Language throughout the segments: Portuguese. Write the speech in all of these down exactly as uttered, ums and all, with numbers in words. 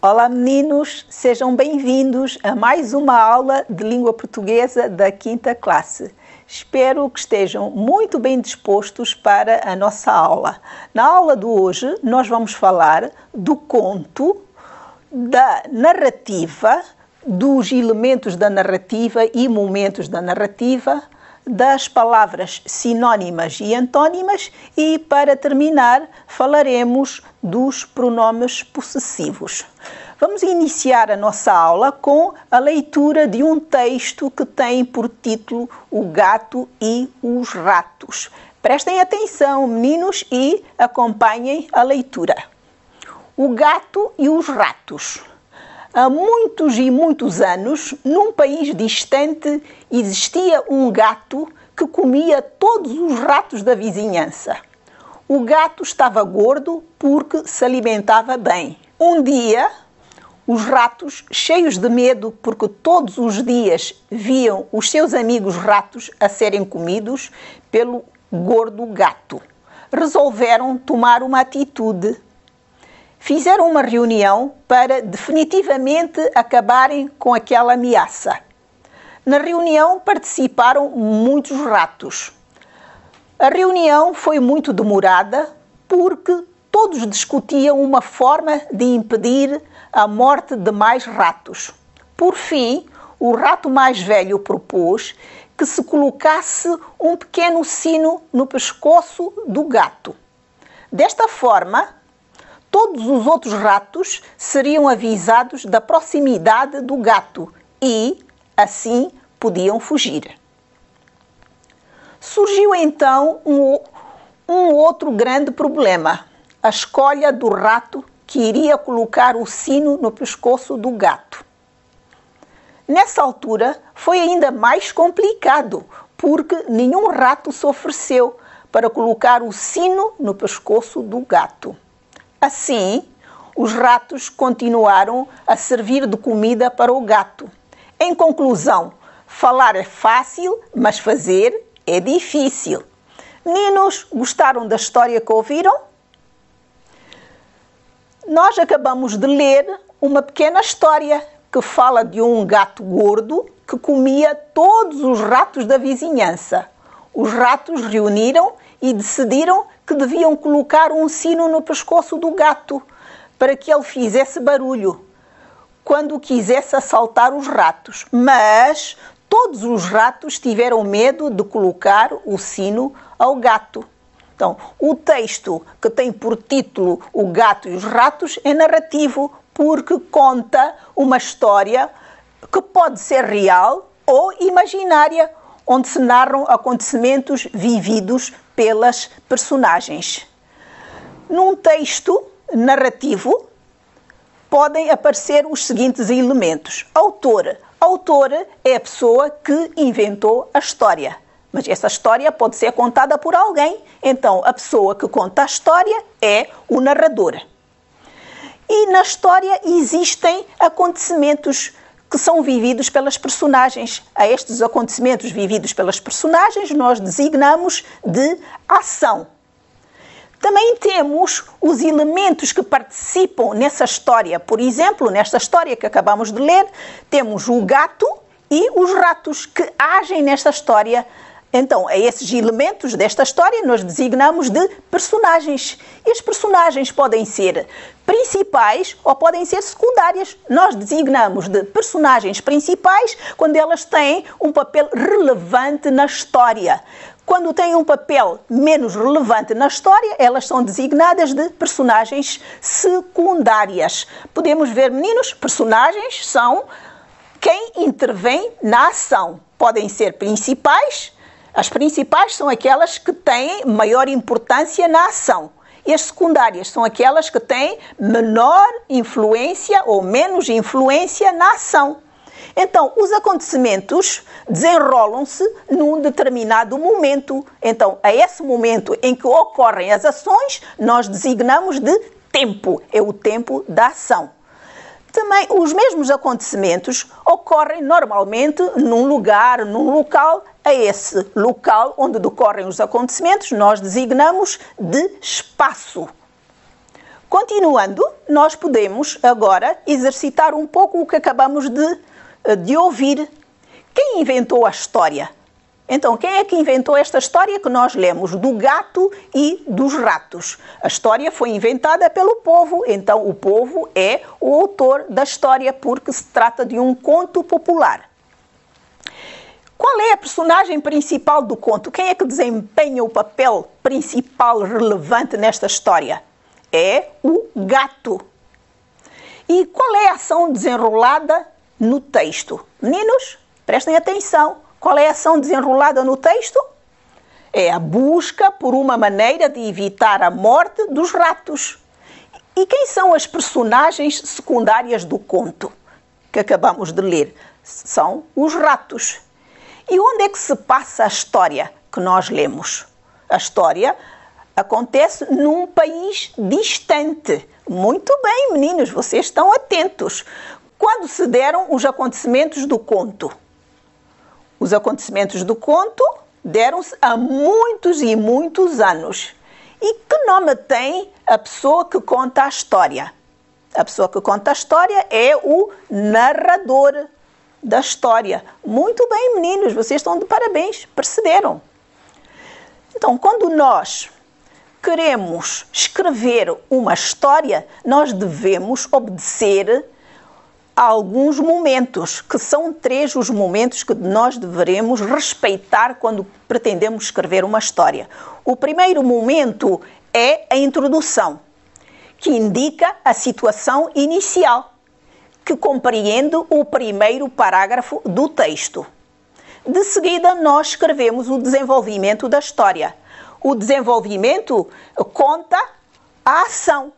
Olá meninos, sejam bem-vindos a mais uma aula de língua portuguesa da quinta classe. Espero que estejam muito bem dispostos para a nossa aula. Na aula de hoje nós vamos falar do conto, da narrativa, dos elementos da narrativa e momentos da narrativa, das palavras sinónimas e antónimas e, para terminar, falaremos dos pronomes possessivos. Vamos iniciar a nossa aula com a leitura de um texto que tem por título O Gato e os Ratos. Prestem atenção, meninos, e acompanhem a leitura. O Gato e os Ratos. Há muitos e muitos anos, num país distante, existia um gato que comia todos os ratos da vizinhança. O gato estava gordo porque se alimentava bem. Um dia, os ratos, cheios de medo porque todos os dias viam os seus amigos ratos a serem comidos pelo gordo gato, resolveram tomar uma atitude. Fizeram uma reunião para definitivamente acabarem com aquela ameaça. Na reunião participaram muitos ratos. A reunião foi muito demorada porque todos discutiam uma forma de impedir a morte de mais ratos. Por fim, o rato mais velho propôs que se colocasse um pequeno sino no pescoço do gato. Desta forma, todos os outros ratos seriam avisados da proximidade do gato e, assim, podiam fugir. Surgiu então um, um outro grande problema, a escolha do rato que iria colocar o sino no pescoço do gato. Nessa altura foi ainda mais complicado, porque nenhum rato se ofereceu para colocar o sino no pescoço do gato. Assim, os ratos continuaram a servir de comida para o gato. Em conclusão, falar é fácil, mas fazer é difícil. Meninos, gostaram da história que ouviram? Nós acabamos de ler uma pequena história que fala de um gato gordo que comia todos os ratos da vizinhança. Os ratos reuniram e decidiram que deviam colocar um sino no pescoço do gato para que ele fizesse barulho quando quisesse assaltar os ratos. Mas todos os ratos tiveram medo de colocar o sino ao gato. Então, o texto que tem por título O Gato e os Ratos é narrativo porque conta uma história que pode ser real ou imaginária, onde se narram acontecimentos vividos pelas personagens. Num texto narrativo podem aparecer os seguintes elementos. Autor. Autor é a pessoa que inventou a história. Mas essa história pode ser contada por alguém. Então, a pessoa que conta a história é o narrador. E na história existem acontecimentos que são vividos pelas personagens. A estes acontecimentos vividos pelas personagens nós designamos de ação. Também temos os elementos que participam nessa história. Por exemplo, nesta história que acabamos de ler, temos o gato e os ratos que agem nesta história. Então, a esses elementos desta história nós designamos de personagens. E as personagens podem ser principais ou podem ser secundárias. Nós designamos de personagens principais quando elas têm um papel relevante na história. Quando têm um papel menos relevante na história, elas são designadas de personagens secundárias. Podemos ver, meninos, personagens são quem intervém na ação. Podem ser principais. As principais são aquelas que têm maior importância na ação. E as secundárias são aquelas que têm menor influência ou menos influência na ação. Então, os acontecimentos desenrolam-se num determinado momento. Então, a esse momento em que ocorrem as ações, nós designamos de tempo. É o tempo da ação. Também os mesmos acontecimentos ocorrem normalmente num lugar, num local. A esse local onde decorrem os acontecimentos nós designamos de espaço. Continuando, nós podemos agora exercitar um pouco o que acabamos de, de ouvir. Quem inventou a história? Então, quem é que inventou esta história que nós lemos do gato e dos ratos? A história foi inventada pelo povo, então o povo é o autor da história porque se trata de um conto popular. Qual é a personagem principal do conto? Quem é que desempenha o papel principal relevante nesta história? É o gato. E qual é a ação desenrolada no texto? Meninos, prestem atenção. Qual é a ação desenrolada no texto? É a busca por uma maneira de evitar a morte dos ratos. E quem são as personagens secundárias do conto que acabamos de ler? São os ratos. E onde é que se passa a história que nós lemos? A história acontece num país distante. Muito bem, meninos, vocês estão atentos. Quando se deram os acontecimentos do conto? Os acontecimentos do conto deram-se há muitos e muitos anos. E que nome tem a pessoa que conta a história? A pessoa que conta a história é o narrador da história. Muito bem, meninos, vocês estão de parabéns, perceberam? Então, quando nós queremos escrever uma história, nós devemos obedecer a alguns momentos, que são três os momentos que nós devemos respeitar quando pretendemos escrever uma história. O primeiro momento é a introdução, que indica a situação inicial, que compreende o primeiro parágrafo do texto. De seguida, nós escrevemos o desenvolvimento da história. O desenvolvimento conta a ação.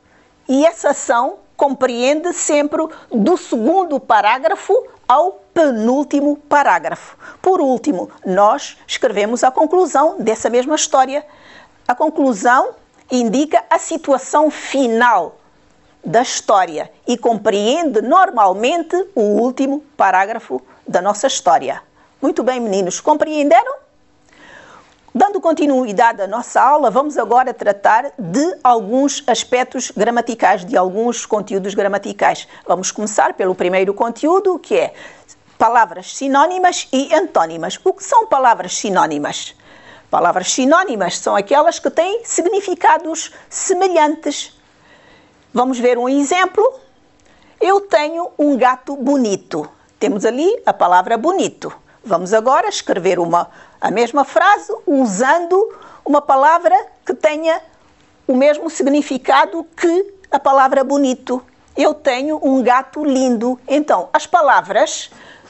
E essa ação compreende sempre do segundo parágrafo ao penúltimo parágrafo. Por último, nós escrevemos a conclusão dessa mesma história. A conclusão indica a situação final da história e compreende normalmente o último parágrafo da nossa história. Muito bem, meninos, compreenderam? Dando continuidade à nossa aula, vamos agora tratar de alguns aspectos gramaticais, de alguns conteúdos gramaticais. Vamos começar pelo primeiro conteúdo, que é palavras sinónimas e antônimas. O que são palavras sinónimas? Palavras sinónimas são aquelas que têm significados semelhantes. Vamos ver um exemplo. Eu tenho um gato bonito. Temos ali a palavra bonito. Vamos agora escrever uma, a mesma frase usando uma palavra que tenha o mesmo significado que a palavra bonito. Eu tenho um gato lindo. Então, as palavras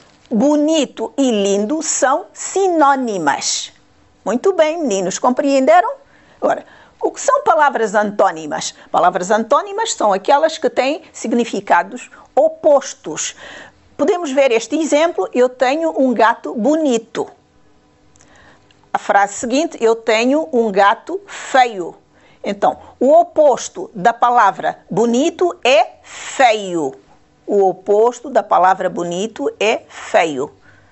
bonito e lindo são sinónimas. Muito bem, meninos, compreenderam? Agora, o que são palavras antônimas? Palavras antônimas são aquelas que têm significados opostos. Podemos ver este exemplo, eu tenho um gato bonito. A frase seguinte, eu tenho um gato feio. Então, o oposto da palavra bonito é feio. O oposto da palavra bonito é feio.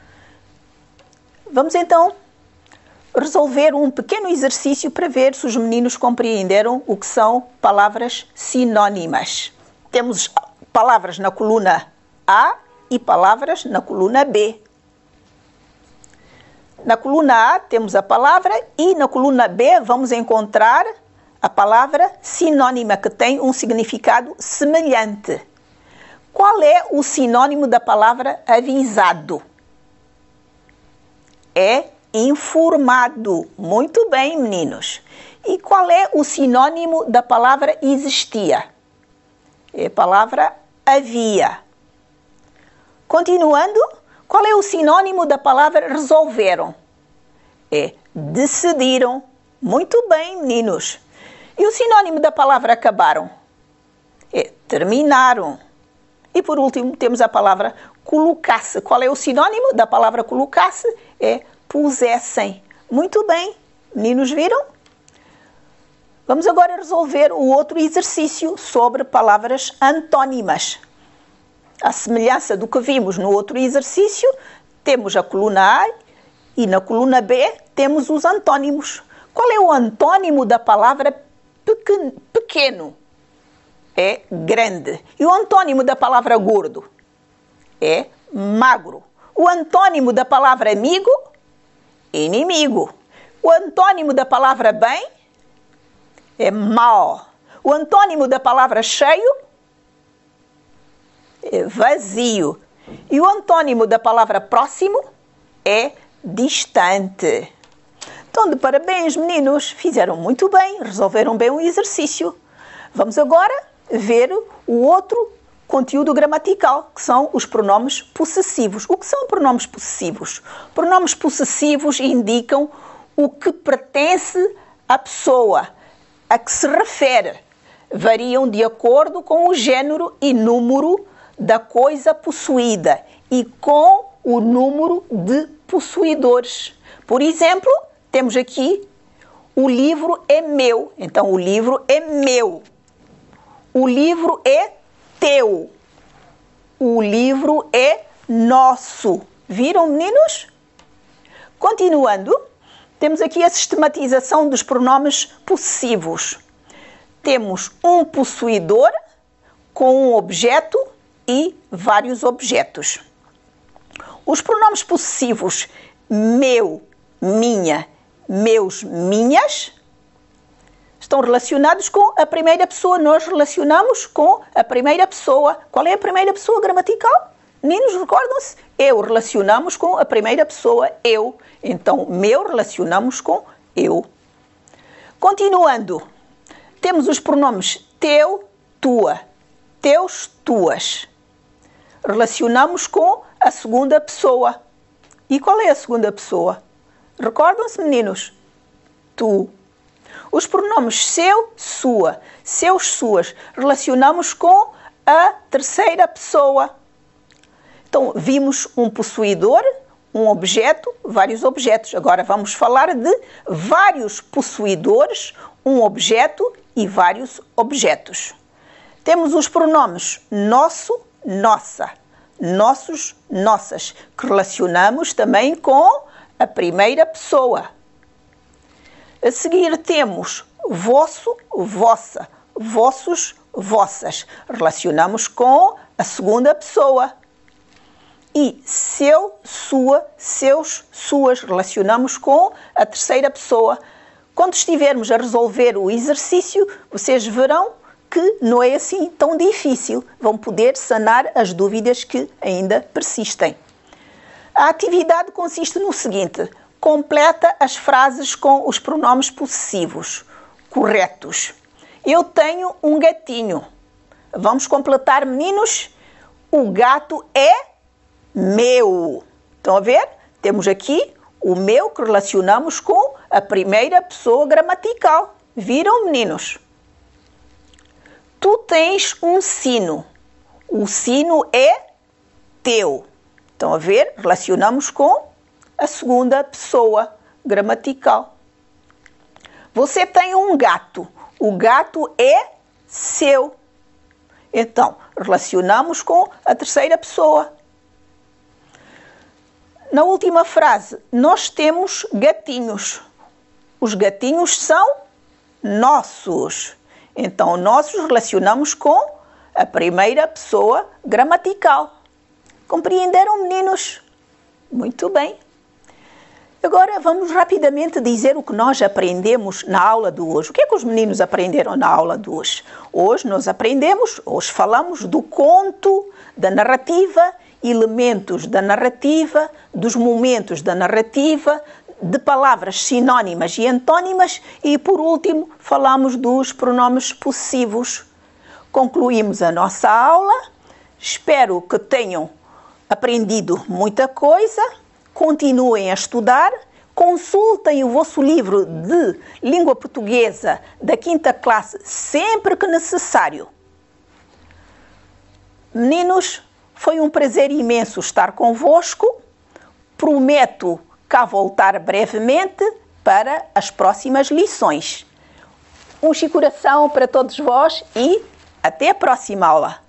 Vamos então resolver um pequeno exercício para ver se os meninos compreenderam o que são palavras sinónimas. Temos palavras na coluna A e palavras na coluna B. Na coluna A temos a palavra e na coluna B vamos encontrar a palavra sinônima, que tem um significado semelhante. Qual é o sinônimo da palavra avisado? É informado. Muito bem, meninos. E qual é o sinônimo da palavra existia? É a palavra havia. Continuando, qual é o sinônimo da palavra resolveram? É decidiram. Muito bem, meninos. E o sinônimo da palavra acabaram? É terminaram. E por último, temos a palavra colocar-se. Qual é o sinônimo da palavra colocar-se? É pusessem. Muito bem, meninos viram? Vamos agora resolver o outro exercício sobre palavras antônimas. À semelhança do que vimos no outro exercício, temos a coluna A e na coluna B temos os antônimos. Qual é o antônimo da palavra pequeno? é grande. E o antônimo da palavra gordo é magro. O antônimo da palavra amigo, inimigo. O antônimo da palavra bem é mau. O antônimo da palavra cheio é vazio. E o antônimo da palavra próximo é distante. Então, de parabéns, meninos. Fizeram muito bem, resolveram bem o exercício. Vamos agora ver o outro conteúdo gramatical, que são os pronomes possessivos. O que são pronomes possessivos? Pronomes possessivos indicam o que pertence à pessoa, a que se refere. Variam de acordo com o género e número da coisa possuída e com o número de possuidores. Por exemplo, temos aqui o livro é meu. Então, o livro é meu. O livro é teu. O livro é nosso. Viram, meninos? Continuando, temos aqui a sistematização dos pronomes possessivos. Temos um possuidor com um objeto e vários objetos. Os pronomes possessivos meu, minha, meus, minhas estão relacionados com a primeira pessoa. Nós relacionamos com a primeira pessoa. Qual é a primeira pessoa gramatical? Meninos, recordam-se? Eu relacionamos com a primeira pessoa, eu. Então, meu relacionamos com eu. Continuando, temos os pronomes teu, tua, teus, tuas. Relacionamos com a segunda pessoa. E qual é a segunda pessoa? Recordam-se, meninos? Tu. Os pronomes seu, sua, seus, suas, relacionamos com a terceira pessoa. Então, vimos um possuidor, um objeto, vários objetos. Agora vamos falar de vários possuidores, um objeto e vários objetos. Temos os pronomes nosso, nossa, nossos, nossas, que relacionamos também com a primeira pessoa. A seguir temos vosso, vossa, vossos, vossas. Relacionamos com a segunda pessoa. E seu, sua, seus, suas. Relacionamos com a terceira pessoa. Quando estivermos a resolver o exercício, vocês verão que não é assim tão difícil. Vão poder sanar as dúvidas que ainda persistem. A atividade consiste no seguinte: completa as frases com os pronomes possessivos corretos. Eu tenho um gatinho. Vamos completar, meninos? O gato é meu. Estão a ver? Temos aqui o meu que relacionamos com a primeira pessoa gramatical. Viram, meninos? Tu tens um sino. O sino é teu. Estão a ver? Relacionamos com a segunda pessoa gramatical. Você tem um gato. O gato é seu. Então, relacionamos com a terceira pessoa. Na última frase, nós temos gatinhos. Os gatinhos são nossos. Então, nossos relacionamos com a primeira pessoa gramatical. Compreenderam, meninos? Muito bem. Agora vamos rapidamente dizer o que nós aprendemos na aula de hoje. O que é que os meninos aprenderam na aula de hoje? Hoje nós aprendemos, hoje falamos do conto, da narrativa, elementos da narrativa, dos momentos da narrativa, de palavras sinónimas e antónimas e, por último, falamos dos pronomes possessivos. Concluímos a nossa aula. Espero que tenham aprendido muita coisa. Continuem a estudar, consultem o vosso livro de língua portuguesa da quinta classe sempre que necessário. Meninos, foi um prazer imenso estar convosco. Prometo cá voltar brevemente para as próximas lições. Um coração para todos vós e até a próxima aula.